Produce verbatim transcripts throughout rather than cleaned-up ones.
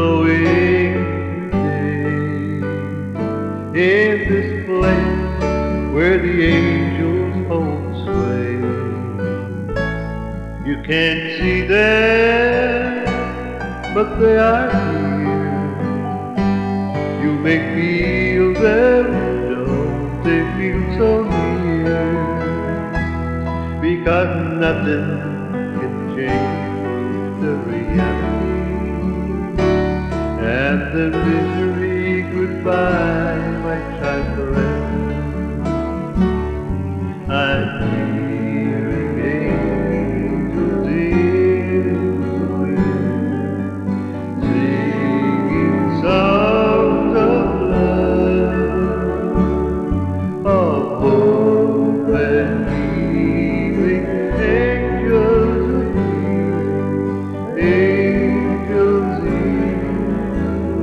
blowing today. In this place where the angels hold sway, you can't see them, but they are here. You may feel them, don't they feel so near? Because nothing can change the reality, and the misery goodbye might try forever. I'm hearing angels in the wind, singing songs of love, of hope and healing. Angels in, angels in the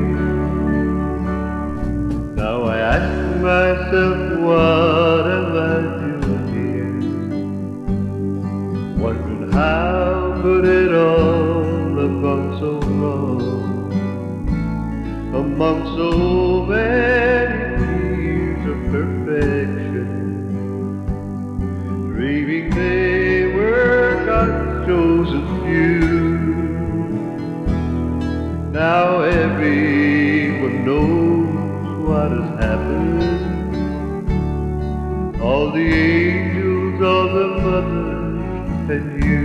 wind. Now I ask myself, what am I doing here? Wondering how could it all have gone so wrong? Among so many years of perfection, dreaming they were God's chosen few. Now everyone knows what has happened. All the angels, all the mothers, and you.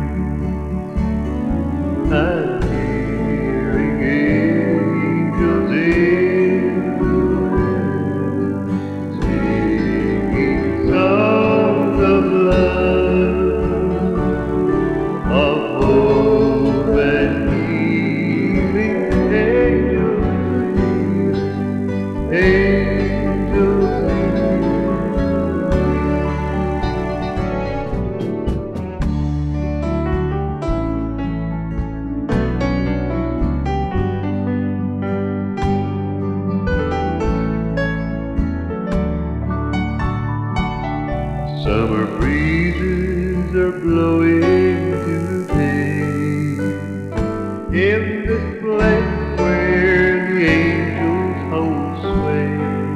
I'm hearing angels in the wind, singing songs of love, of hope and healing. Angels, angels in. Summer breezes are blowing today. In this place where the angels hold sway,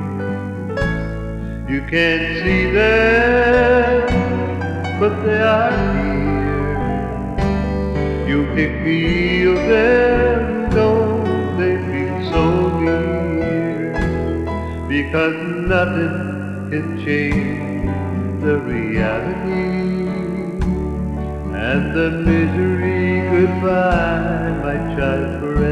you can't see them, but they are here. You can feel them, don't they feel so near? Because nothing can change the reality, and the misery goodbye might child forever.